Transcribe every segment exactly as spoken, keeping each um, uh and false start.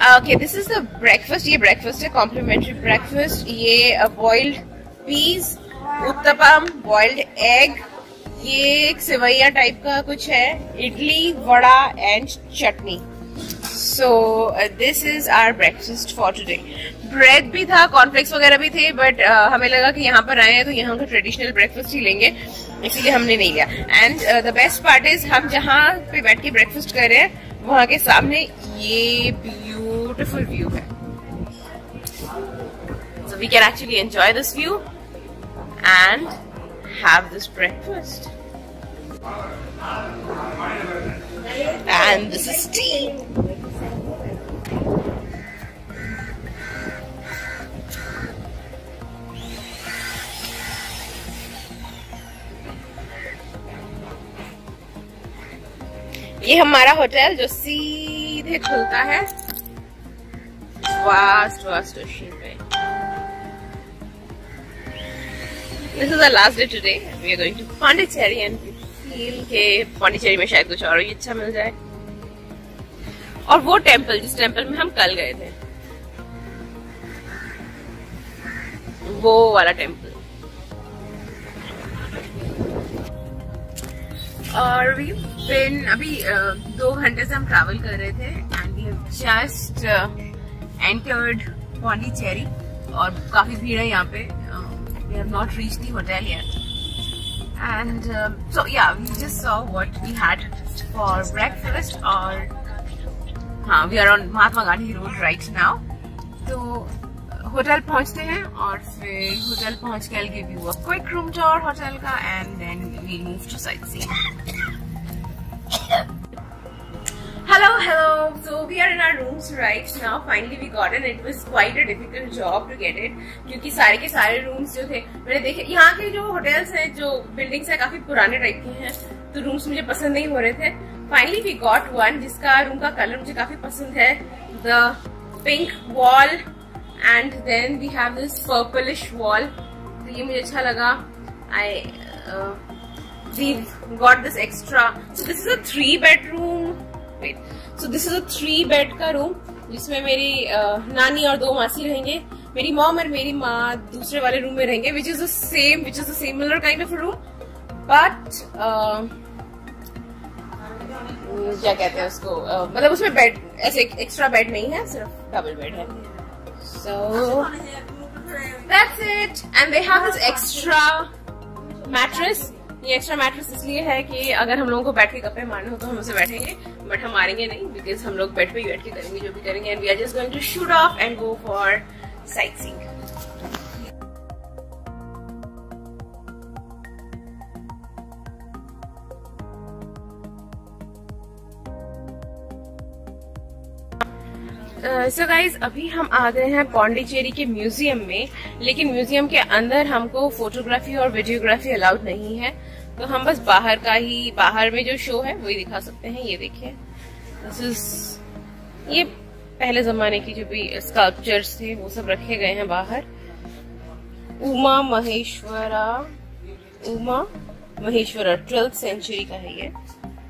Okay, this is the breakfast. ये breakfast है, complimentary breakfast. ये boiled peas, uttapam, boiled egg, ये एक सेवैया टाइप का कुछ है, idli, vada and chutney. So this is our breakfast for today. Bread भी था, कॉर्नफ्लेक्स वगैरह भी थे, बट uh, हमें लगा कि यहाँ पर आए हैं तो यहाँ का ट्रेडिशनल ब्रेकफास्ट ही लेंगे, इसीलिए हमने नहीं लिया। And the best part is हम जहाँ पे बैठ के ब्रेकफास्ट कर रहे हैं वहाँ के सामने ये ब्यूटीफुल व्यू है, so we can actually enjoy this view and have this breakfast. And this is tea. ये हमारा होटल जो सीधे खुलता है वास्ट वास्ट ओशन पे। This is the last day today. We are going to Pondicherry and feel के पौंडीचेरी में शायद कुछ और ही अच्छा मिल जाए। और वो टेम्पल जिस टेम्पल में हम कल गए थे, वो वाला टेम्पल। और वी बिन अभी uh, दो घंटे से हम ट्रैवल कर रहे थे and we have just entered Pondicherry और काफी भीड़ है यहाँ पे। We have not reached the hotel yet and so yeah we just saw what we had for breakfast. और हाँ, we are on Mahatma Gandhi road right now. तो होटल पहुंचते हैं और फिर होटल पहुंच के I'll give you a quick room tour hotel का and then we move to sightseeing. Hello, hello. So we are in our rooms right now. Finally we got it. It was quite a difficult job to get it क्योंकि सारे के सारे rooms जो थे मैंने देखे। यहाँ के जो hotels हैं, जो buildings हैं, काफी पुराने टाइप के हैं, तो rooms मुझे पसंद नहीं हो रहे थे। Finally we got one जिसका room का कलर मुझे काफी पसंद है, the pink wall and then we have this purplish wall, तो ये मुझे अच्छा लगा। I uh, we've got this extra, so this is a three bedroom, wait, so this is a three bed का room जिसमें मेरी uh, नानी और दो मासी रहेंगे, मेरी मॉम और मेरी माँ दूसरे वाले रूम में रहेंगे, which is the same, which is the similar kind of a room, but uh, क्या कहते हैं उसको, uh, मतलब उसमें बेड ऐसे एक्स्ट्रा बेड नहीं है, सिर्फ डबल बेड है। So that's it, and they have this extra mattress. ये एक्स्ट्रा मैट्रेस इसलिए है कि अगर हम लोगों को बैठ के कपड़े मारने हो तो हम उसे बैठेंगे, बट हम मारेंगे नहीं बिकॉज हम लोग बेड पे ही बैठ के करेंगे जो भी करेंगे। And we are just going to shoot off and go for sightseeing. So uh, guys so अभी हम आ गए हैं पौंडीचेरी के म्यूजियम में, लेकिन म्यूजियम के अंदर हमको फोटोग्राफी और वीडियोग्राफी अलाउड नहीं है, तो हम बस बाहर का ही, बाहर में जो शो है वही दिखा सकते हैं। ये देखिए, दिस इज ये पहले जमाने की जो भी स्कल्पचर्स थे वो सब रखे गए हैं बाहर। उमा महेश्वरा, उमा महेश्वरा ट्वेल्थ सेंचुरी का है ये।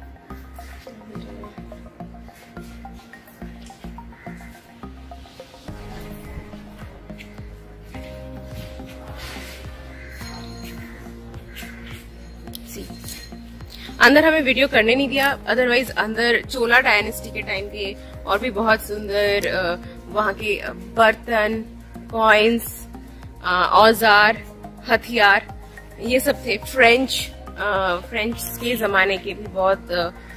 अंदर हमें वीडियो करने नहीं दिया, अदरवाइज अंदर चोला डायनेस्टी के टाइम के और भी बहुत सुंदर वहाँ के बर्तन, कॉइन्स, औजार, हथियार ये सब थे। फ्रेंच फ्रेंच के जमाने के भी बहुत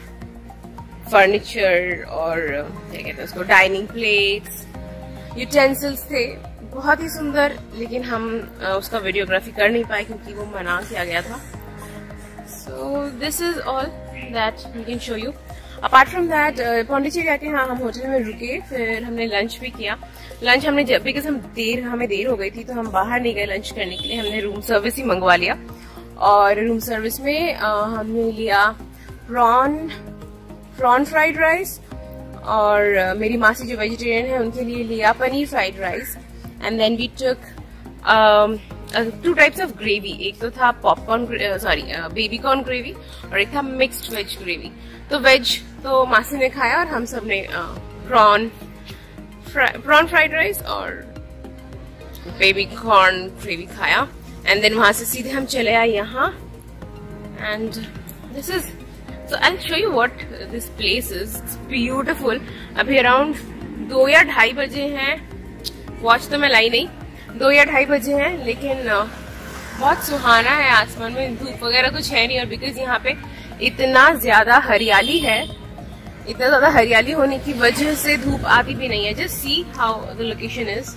फर्नीचर और क्या कहते हैं उसको, डाइनिंग प्लेट्स, यूटेंसिल्स थे, बहुत ही सुंदर, लेकिन हम उसका वीडियोग्राफी कर नहीं पाए क्योंकि वो मना किया गया था। So this is all that we can show you. Apart from that, Pondicherry आके हाँ हम होटल में रुके, फिर हमने लंच भी किया। लंच हमने जब बिकॉज हम देर हमें देर हो गई थी तो हम बाहर नहीं गए लंच करने के लिए, हमने रूम सर्विस ही मंगवा लिया। और रूम सर्विस में आ, हमने लिया प्रॉन प्रॉन फ्राइड राइस, और आ, मेरी मासी जो वेजिटेरियन है उनके लिए लिया paneer fried rice. And then we took two types of gravy, एक तो था popcorn sorry baby corn gravy और एक था मिक्स्ड वेज ग्रेवी। तो वेज तो मासी ने खाया और हम सब ने प्रॉन प्रॉन फ्राइड राइस और बेबी कॉर्न ग्रेवी खाया। एंड देन वहां से सीधे हम चले आए यहाँ। And this is so I will show you what this place is. It's beautiful. अभी अराउंड दो या ढाई बजे हैं, वॉच तो मैं लाई नहीं, दो या ढाई बजे हैं, लेकिन बहुत सुहाना है। आसमान में धूप वगैरह कुछ है नहीं, और बिकॉज यहाँ पे इतना ज्यादा हरियाली है, इतना ज्यादा हरियाली होने की वजह से धूप आती भी नहीं है। Just see how the location is.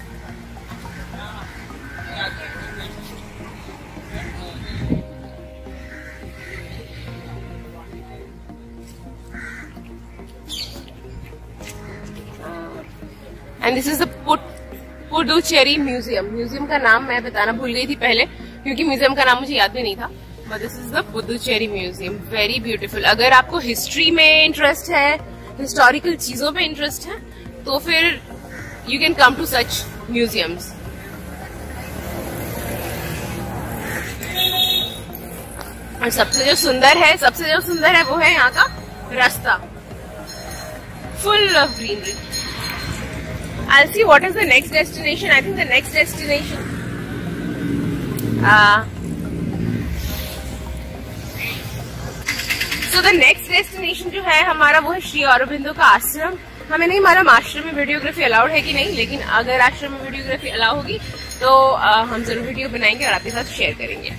And this is the Puducherry museum. Museum का नाम मैं बताना भूल गई थी पहले, क्योंकि म्यूजियम का नाम मुझे याद भी नहीं था। But this is the Puducherry museum, very beautiful. अगर आपको हिस्ट्री में इंटरेस्ट है, हिस्टोरिकल चीजों में इंटरेस्ट है, तो फिर you can come to such museums. और सबसे जो सुंदर है, सबसे जो सुंदर है वो है यहाँ का रास्ता, full of greenery. I'll see what is the next destination. I think the next destination. Uh, so the next destination जो है हमारा वो है श्री औरोबिंदो का आश्रम। हमें नहीं मालूम आश्रम में वीडियोग्राफी अलाउड है कि नहीं, लेकिन अगर आश्रम में वीडियोग्राफी अलाउ होगी तो uh, हम जरूर वीडियो बनाएंगे और आपके साथ शेयर करेंगे।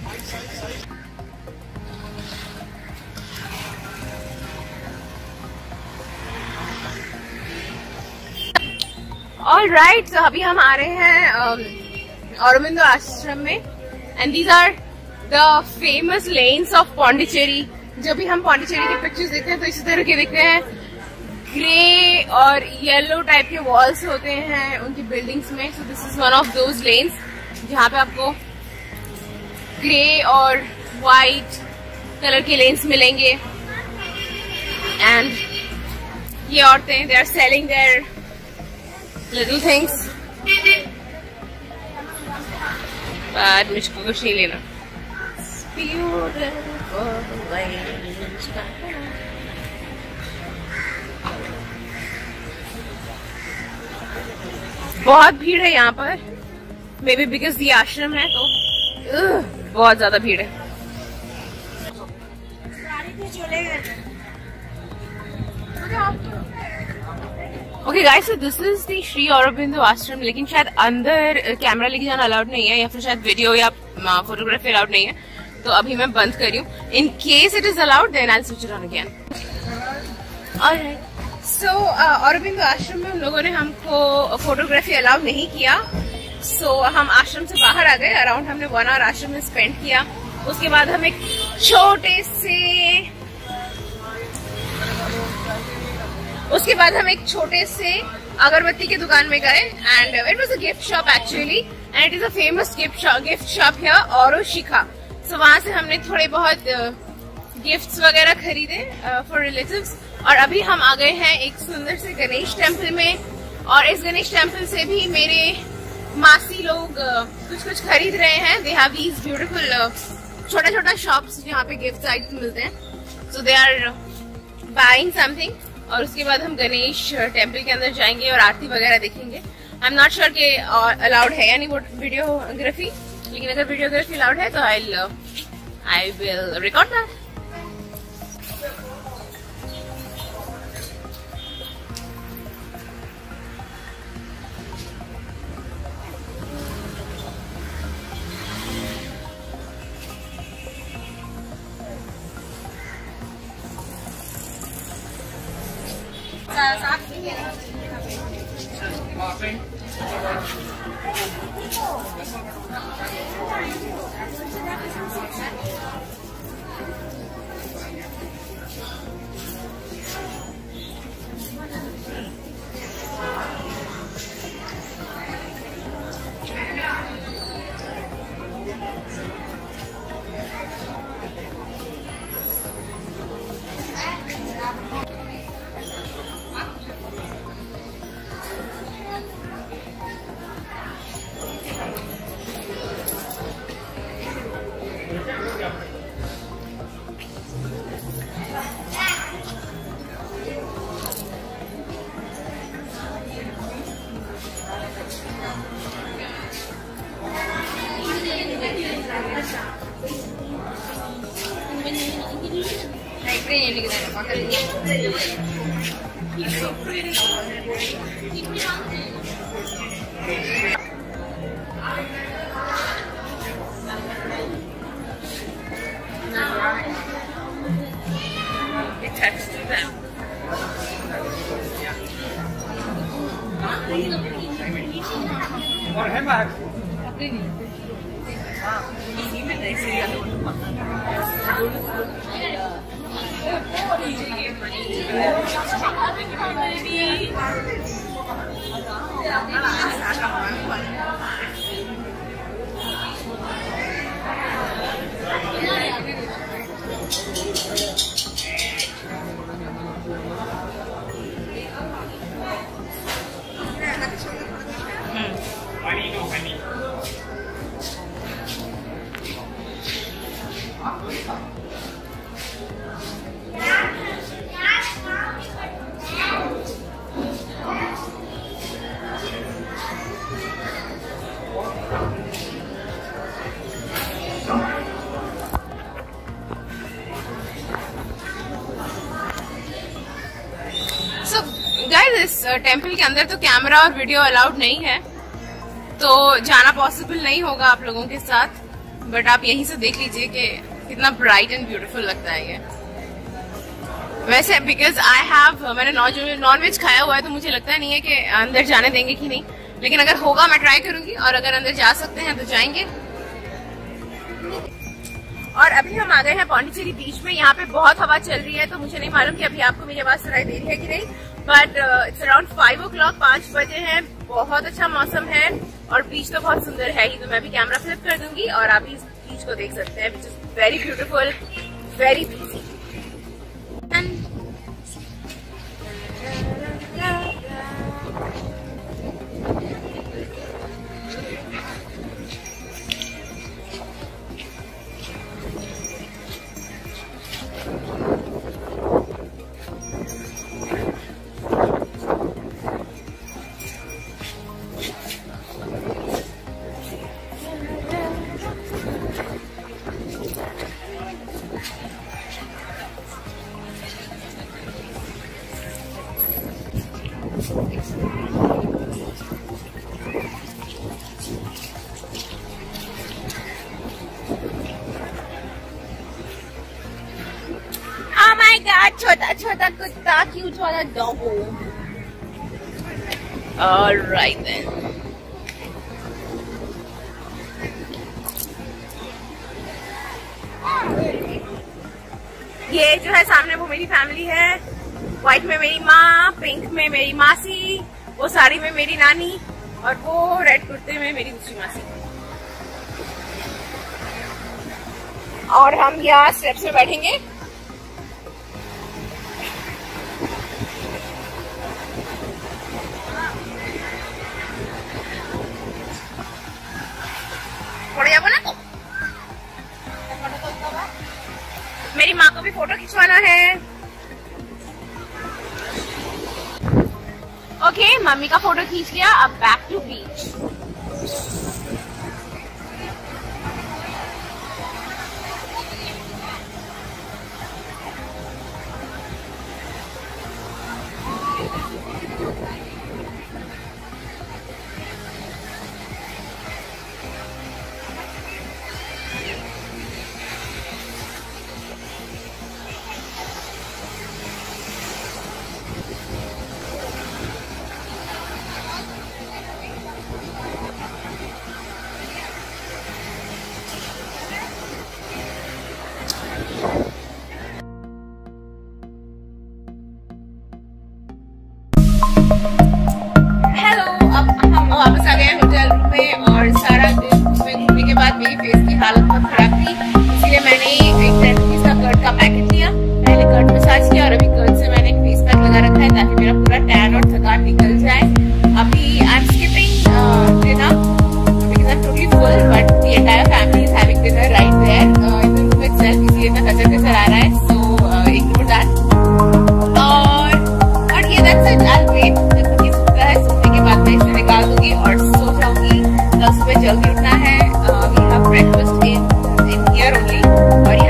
ऑल राइट, तो अभी हम आ रहे हैं औरोबिंदो आश्रम में। And these are the famous lanes of Pondicherry. जब भी हम पौंडीचेरी के पिक्चर्स देखते हैं तो इसी तरह के दिखते हैं। ग्रे और येलो टाइप के वॉल्स होते हैं उनकी बिल्डिंग्स में। So this is one of those lanes जहाँ पे आपको ग्रे और वाइट कलर के लेन्स मिलेंगे। एंड ये औरतें, they are selling their little things, but मुझको कुछ नहीं लेना। बहुत भीड़ है यहाँ पर, मे बी बिकॉज ये आश्रम है तो बहुत ज्यादा भीड़ है। Okay guys, so this is the Shri Aurobindo ashram. लेकिन शायद अंदर कैमरा लेके जाना अलाउड नहीं है, या फिर शायद वीडियो या फोटोग्राफी अलाउड नहीं है, तो अभी मैं बंद कर रही हूँ। In case it is allowed then I will switch it on again. Alright, so Aurobindo ashram में उन लोगों ने हमको फोटोग्राफी अलाउड नहीं किया। सो so, हम आश्रम से बाहर आ गए। अराउंड हमने वन आवर आश्रम में स्पेंड किया। उसके बाद हम एक छोटे से उसके बाद हम एक छोटे से अगरबत्ती की दुकान में गए। And it was a gift shop actually, and it is a famous gift gift shop है औरोशिखा। सो वहां से हमने थोड़े बहुत गिफ्ट्स वगैरह खरीदे फॉर रिलेटिव्स। और अभी हम आ गए हैं एक सुंदर से गणेश टेम्पल में। और इस गणेश टेम्पल से भी मेरे मासी लोग कुछ कुछ खरीद रहे हैं। दे हैव दीज ब्यूटीफुल छोटा छोटा शॉप्स जहाँ पे गिफ्ट आइटम मिलते हैं। So they are buying something. और उसके बाद हम गणेश टेम्पल के अंदर जाएंगे और आरती वगैरह देखेंगे। आई एम नॉट श्योर कि अलाउड है यानी वो वीडियोग्राफी, लेकिन अगर वीडियोग्राफी अलाउड है तो I I will record that. Attached to them. और है बाहर इस टेम्पल के अंदर तो कैमरा और वीडियो अलाउड नहीं है, तो जाना पॉसिबल नहीं होगा आप लोगों के साथ, बट आप यहीं से देख लीजिए कि कितना ब्राइट एंड ब्यूटीफुल लगता है ये। वैसे बिकॉज आई हैव मैंने नॉन वेज खाया हुआ है, तो मुझे लगता नहीं है कि अंदर जाने देंगे कि नहीं, लेकिन अगर होगा मैं ट्राई करूंगी, और अगर अंदर जा सकते हैं तो जाएंगे। और अभी हम आ गए हैं पौंडीचेरी बीच में। यहाँ पे बहुत हवा चल रही है, तो मुझे नहीं मालूम कि अभी आपको मेरी आवाज सुनाई दे रही है कि नहीं, but it's around five o'clock, पांच बजे है। बहुत अच्छा मौसम है और बीच तो बहुत सुंदर है ही, तो मैं भी कैमरा फ्लिप कर दूंगी और आप इस बीच को देख सकते हैं, which is very beautiful, very peaceful. Oh my God, छोटा छोटा कुत्ता, क्यूट वाला डॉगो। All right then. ये जो है सामने वो मेरी फैमिली है। व्हाइट में मेरी माँ, पिंक में मेरी मासी, वो साड़ी में मेरी नानी, और वो रेड कुर्ते में मेरी दूसरी मासी। और हम यहाँ स्टेप्स में बैठेंगे। मेरी माँ को भी फोटो खिंचवाना है। ओके, मम्मी का फोटो खींच लिया, अब बैक टू बीच। हेलो, अब हम वापस आ गए हैं होटल रूम में, और सारा दिन घूमने घूमने के बाद मेरी फेस की हालत बहुत खराब थी, इसलिए मैंने एक टेन रुपीज का कर्ड का पैकेट लिया। पहले कर्ड मसाज किया और अभी कर्ड से मैंने एक फेस पैक लगा रखा है ताकि मेरा पूरा टैन और थकान निकल जाए। अभी I am skipping dinner because I am totally full, but the entire family is having dinner right there in the room itself, इसलिए इतना कचर कचर आ रहा है, सो इग्नोर दैट। और और ये that's it, I will wait. सोने के बाद मैं इसे निकाल दूंगी और सो जाऊंगी। कल सुबह जल्दी उठना है। We have breakfast in in here only, और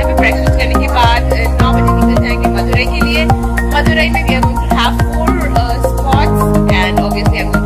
Madurai, we are going to have four uh, spots, and obviously I'm